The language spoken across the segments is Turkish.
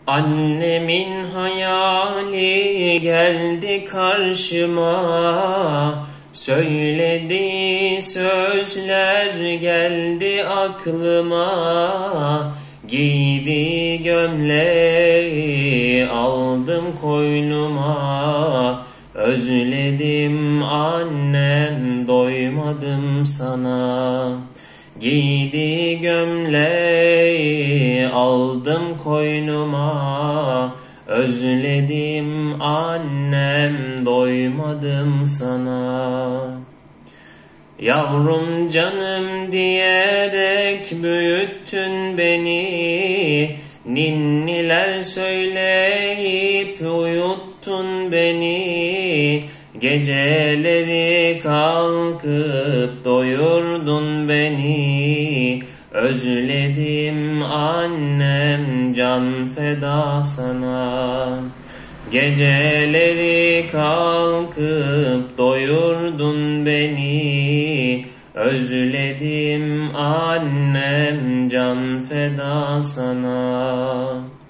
Annemin hayali geldi karşıma, söylediği sözler geldi aklıma. Giydiği gömleği aldım koynuma, özledim annem, doymadım sana. Giydiği gömleği aldım koynuma, özledim annem, doymadım sana. Yavrum canım diyerek büyüttün beni, ninniler söyleyip uyuttun beni. Geceleri kalkıp doyurdun beni, özledim annem, can feda sana. Geceleri kalkıp doyurdun beni, özledim annem, can feda sana.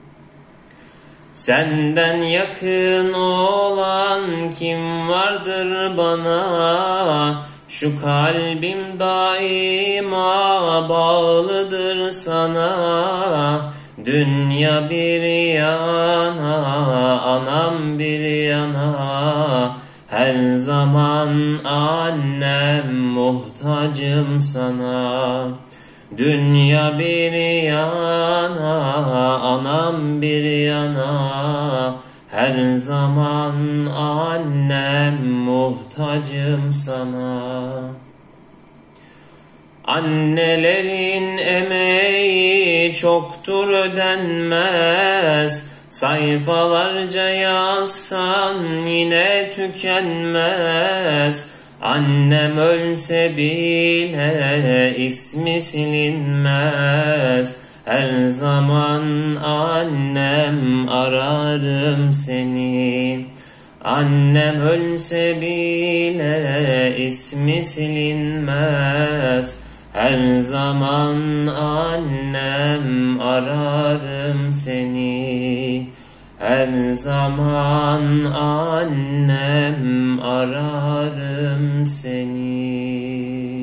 Senden yakın olan kim vardır bana? Şu kalbim daima bağlıdır sana. Dünya bir yana, anam bir yana, her zaman annem, muhtacım sana. Dünya bir yana, anam bir yana, her zaman annem, muhtacım sana. Annelerin emeği çoktur ödenmez, sayfalarca yazsan yine tükenmez. Annem ölse bile ismi silinmez, her zaman annem, ararım seni. Annem ölse bile ismi silinmez, her zaman annem, ararım seni. Her zaman annem, ararım seni.